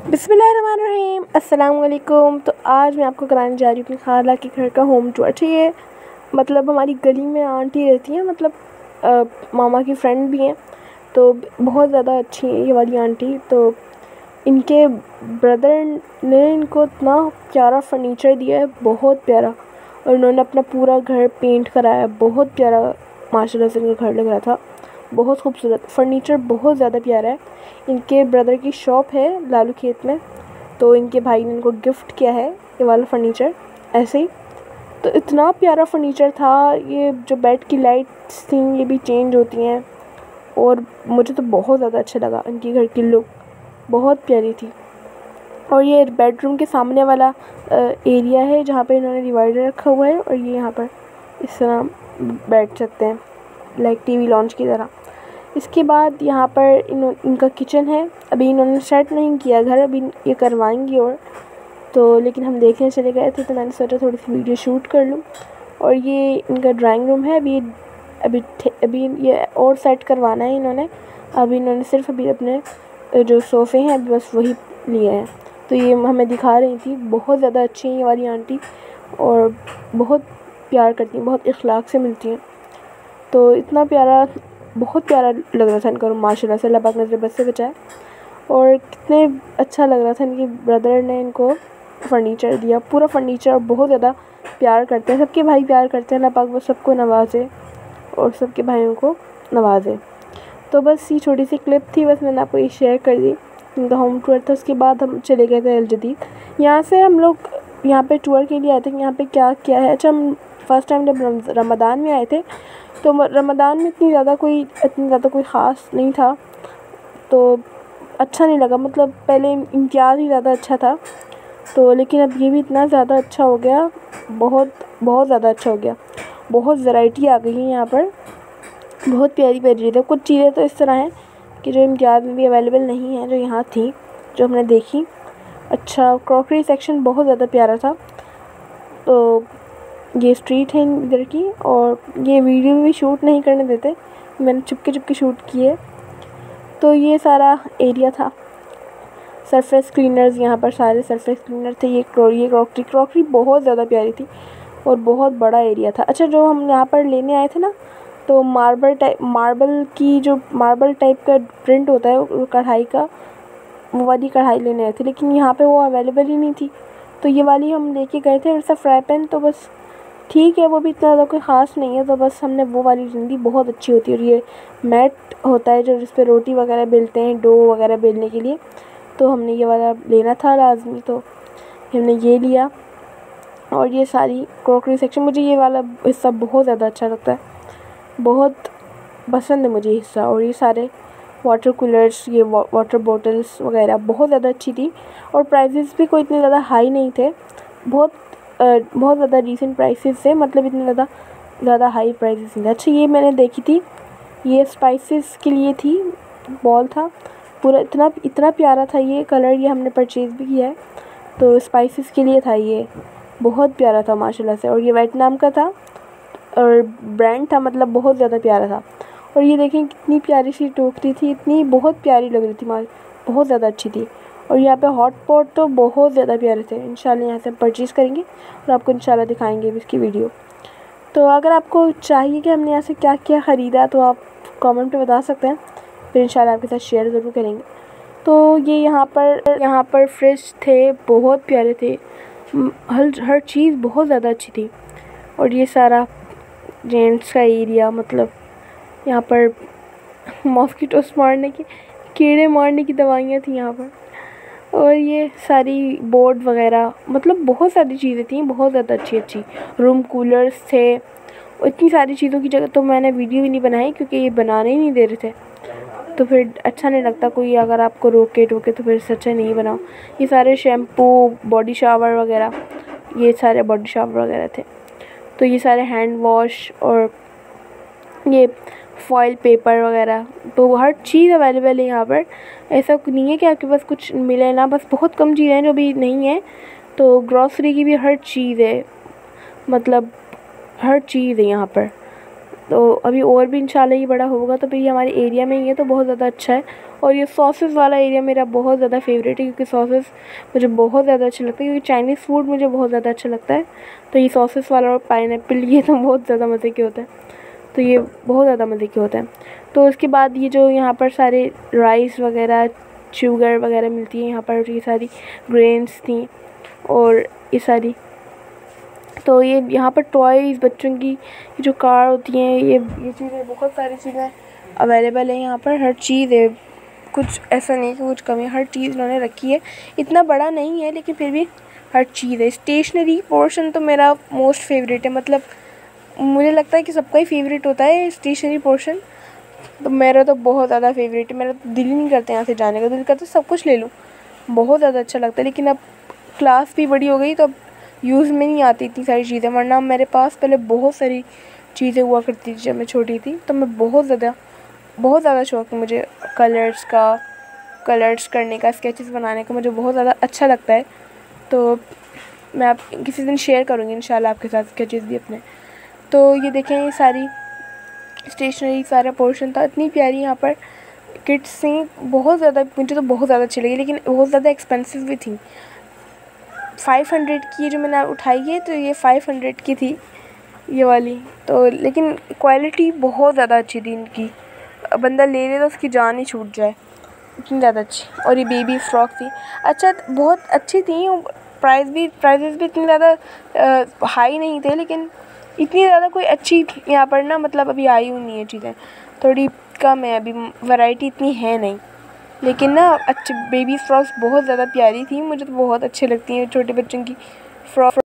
बिस्मिल्लाहिर्रहमानिर्रहीम, अस्सलाम वालेकुम। तो आज मैं आपको कराने जा रही हूँ अपनी खाला के घर का होम टूर। ठीक है, मतलब हमारी गली में आंटी रहती हैं, मतलब मामा की फ्रेंड भी हैं, तो बहुत ज़्यादा अच्छी हैं ये वाली आंटी। तो इनके ब्रदर ने इनको इतना प्यारा फर्नीचर दिया है, बहुत प्यारा, और उन्होंने अपना पूरा घर पेंट कराया, बहुत प्यारा माशाल्लाह से इनका घर लग रहा था, बहुत खूबसूरत फर्नीचर, बहुत ज़्यादा प्यारा है। इनके ब्रदर की शॉप है लालू खेत में, तो इनके भाई ने इनको गिफ्ट किया है ये वाला फर्नीचर ऐसे ही। तो इतना प्यारा फर्नीचर था, ये जो बेड की लाइट्स थी ये भी चेंज होती हैं, और मुझे तो बहुत ज़्यादा अच्छा लगा। इनकी घर की लुक बहुत प्यारी थी। और ये बेडरूम के सामने वाला एरिया है जहाँ पे इन्होंने डिवाइडर रखा हुआ है, और ये यहाँ पर इस तरह बैठ सकते हैं लाइक टीवी लॉन्च की तरह। इसके बाद यहाँ पर इनका किचन है, अभी इन्होंने सेट नहीं किया घर, अभी ये करवाएंगी। और तो लेकिन हम देखने चले गए थे तो मैंने सोचा थोड़ी सी वीडियो शूट कर लूँ। और ये इनका ड्राइंग रूम है, अभी ये और सेट करवाना है इन्होंने। अभी इन्होंने सिर्फ अभी अपने जो सोफ़े हैं अभी बस वही लिए हैं। तो ये हमें दिखा रही थी, बहुत ज़्यादा अच्छी हैं ये वाली आंटी, और बहुत प्यार करती हैं, बहुत इखलाक से मिलती हैं। तो इतना प्यारा, बहुत प्यारा लग रहा था इनका रूम माशाल्लाह से, अल्लाह पाक नज़र बद से बचाए। और कितने अच्छा लग रहा था, इनके ब्रदर ने इनको फ़र्नीचर दिया, पूरा फ़र्नीचर, बहुत ज़्यादा प्यार करते हैं, सबके भाई प्यार करते हैं, अल्लाह पाक बस सबको नवाजे और सबके भाइयों को नवाजे। तो बस ये छोटी सी क्लिप थी, बस मैंने आपको ये शेयर कर दी। इनका होम टूर था। उसके बाद हम चले गए थे अल जदीद। यहाँ से हम लोग यहाँ पे टूर के लिए आए थे कि यहाँ पे क्या क्या है। अच्छा, हम फ़र्स्ट टाइम जब रमज़ान में आए थे, तो रमज़ान में इतनी ज़्यादा कोई ख़ास नहीं था, तो अच्छा नहीं लगा। मतलब पहले इम्तियाज़ ही ज़्यादा अच्छा था, तो लेकिन अब ये भी इतना ज़्यादा अच्छा हो गया, बहुत बहुत ज़्यादा अच्छा हो गया। बहुत वैरायटी आ गई है यहाँ पर, बहुत प्यारी प्यारी चीज़ें। कुछ चीज़ें तो इस तरह हैं कि जो इम्तियाज़ में भी अवेलेबल नहीं है, जो यहाँ थी, जो हमने देखी। अच्छा, क्रॉकरी सेक्शन बहुत ज़्यादा प्यारा था। तो ये स्ट्रीट है इधर की, और ये वीडियो भी शूट नहीं करने देते, मैंने चुपके शूट किए। तो ये सारा एरिया था। सरफेस क्लीनर्स, यहाँ पर सारे सरफेस क्लीनर थे। ये क्रॉकरी बहुत ज़्यादा प्यारी थी, और बहुत बड़ा एरिया था। अच्छा, जो हम यहाँ पर लेने आए थे ना, तो मार्बल टाइप का प्रिंट होता है वो कढ़ाई का, वो वाली कढ़ाई लेने आए थे, लेकिन यहाँ पे वो अवेलेबल ही नहीं थी। तो ये वाली हम लेके गए थे, वैसा फ्राई पैन तो बस ठीक है, वो भी इतना ज़्यादा कोई ख़ास नहीं है, तो बस हमने वो वाली ली, बहुत अच्छी होती है। और ये मैट होता है जो जिस पे रोटी वगैरह बेलते हैं, डो वगैरह बेलने के लिए, तो हमने ये वाला लेना था लाजमी, तो हमने ये लिया। और ये सारी क्रॉकरी सेक्शन, मुझे ये वाला हिस्सा बहुत ज़्यादा अच्छा लगता है, बहुत पसंद है मुझे हिस्सा। और ये सारे वाटर कूलर्स, ये वाटर बॉटल्स वगैरह बहुत ज़्यादा अच्छी थी, और प्राइसेस भी कोई इतने ज़्यादा हाई नहीं थे, बहुत ज़्यादा डिसेंट प्राइसेस थे, मतलब इतने ज़्यादा हाई प्राइसेस नहीं थे। अच्छा, ये मैंने देखी थी, ये स्पाइसेस के लिए थी, बॉल था पूरा, इतना प्यारा था ये कलर, ये हमने परचेज़ भी किया है, तो स्पाइसेस के लिए था ये, बहुत प्यारा था माशाल्लाह से। और ये वियतनाम का था और ब्रांड था, मतलब बहुत ज़्यादा प्यारा था। और ये देखें कितनी प्यारी सी टोकरी थी, इतनी बहुत प्यारी लग रही थी, बहुत ज़्यादा अच्छी थी। और यहाँ पे हॉट पॉट तो बहुत ज़्यादा प्यारे थे। इंशाल्लाह यहाँ से परचेज़ करेंगे और आपको इंशाल्लाह दिखाएंगे भी इसकी वीडियो। तो अगर आपको चाहिए कि हमने यहाँ से क्या क्या ख़रीदा, तो आप कमेंट में बता सकते हैं, फिर इंशाल्लाह आपके साथ शेयर ज़रूर करेंगे। तो ये यहाँ पर फ्रिज थे, बहुत प्यारे थे, हर चीज़ बहुत ज़्यादा अच्छी थी। और ये सारा जेंट्स का एरिया, मतलब यहाँ पर मॉस्किटोस मारने की, कीड़े मारने की दवाइयाँ थी यहाँ पर। और ये सारी बोर्ड वगैरह, मतलब बहुत सारी चीज़ें थी, बहुत ज़्यादा अच्छी रूम कूलर्स थे। और इतनी सारी चीज़ों की जगह तो मैंने वीडियो भी नहीं बनाई, क्योंकि ये बनाने ही नहीं दे रहे थे, तो फिर अच्छा नहीं लगता, कोई अगर आपको रोके टोके तो फिर सच्चा नहीं बनाओ। ये सारे शैम्पू, बॉडी शावर वगैरह, ये सारे बॉडी शावर वगैरह थे। तो ये सारे हैंड वॉश, और ये फॉइल पेपर वगैरह, तो हर चीज़ अवेलेबल है यहाँ पर। ऐसा नहीं है कि आपके पास कुछ मिले ना, बस बहुत कम चीज़ें हैं जो भी नहीं है। तो ग्रॉसरी की भी हर चीज़ है, मतलब हर चीज़ है यहाँ पर। तो अभी और भी इंशाल्लाह ये बड़ा होगा तो फिर ये हमारे एरिया में ही है, तो बहुत ज़्यादा अच्छा है। और ये सॉसेस वाला एरिया मेरा बहुत ज़्यादा फेवरेट है, क्योंकि सॉसेस मुझे बहुत ज़्यादा अच्छा लगता है, क्योंकि चाइनीज़ फूड मुझे बहुत ज़्यादा अच्छा लगता है। तो ये सॉसेस वाला और पाइनएप्पल ये तो बहुत ज़्यादा मज़े के होते हैं, तो ये बहुत ज़्यादा मज़े के होते हैं। तो उसके बाद ये जो यहाँ पर सारे राइस वगैरह, शुगर वगैरह मिलती है यहाँ पर, ये सारी ग्रेन्स थी और ये सारी, तो ये यहाँ पर टॉयज़ बच्चों की जो कार होती हैं, ये चीज़ें, बहुत सारी चीज़ें अवेलेबल है यहाँ पर, हर चीज़ है, कुछ ऐसा नहीं कि कुछ कमी है, हर चीज़ उन्होंने रखी है। इतना बड़ा नहीं है लेकिन फिर भी हर चीज़ है। स्टेशनरी पोर्शन तो मेरा मोस्ट फेवरेट है, मतलब मुझे लगता है कि सबका ही फेवरेट होता है स्टेशनरी पोर्शन, तो मेरा तो बहुत ज़्यादा फेवरेट है। मेरा तो दिल ही नहीं करता यहाँ से जाने का, दिल करता सब कुछ ले लूँ, बहुत ज़्यादा अच्छा लगता है। लेकिन अब क्लास भी बड़ी हो गई तो अब यूज़ में नहीं आती इतनी सारी चीज़ें, वरना मेरे पास पहले बहुत सारी चीज़ें हुआ करती थी जब मैं छोटी थी। तो मैं बहुत ज़्यादा शौक़ है मुझे कलर्स का, कलर्स करने का, स्केचेस बनाने का, मुझे बहुत ज़्यादा अच्छा लगता है। तो मैं आप किसी दिन शेयर करूँगी इंशाल्लाह आपके साथ स्केचेस भी अपने। तो ये देखें, ये सारी स्टेशनरी सारा पोर्शन था, इतनी प्यारी यहाँ पर किट्स थी, बहुत ज़्यादा, मुझे तो बहुत ज़्यादा अच्छी लगी, लेकिन बहुत ज़्यादा एक्सपेंसिव भी थी। 500 की जो मैंने उठाई है, तो ये 500 की थी ये वाली, तो लेकिन क्वालिटी बहुत ज़्यादा अच्छी थी इनकी, बंदा ले ले तो उसकी जान ही छूट जाए, इतनी ज़्यादा अच्छी। और ये बेबी फ्रॉक थी, अच्छा बहुत अच्छी थी, प्राइजेस भी इतनी ज़्यादा हाई नहीं थे, लेकिन इतनी ज़्यादा कोई अच्छी यहाँ पर ना, मतलब अभी आई हुई नहीं है चीज़ें, थोड़ी कम है अभी, वैरायटी इतनी है नहीं, लेकिन ना अच्छी बेबी फ्रॉक्स बहुत ज़्यादा प्यारी थी, मुझे तो बहुत अच्छी लगती हैं छोटे बच्चों की फ्रॉक।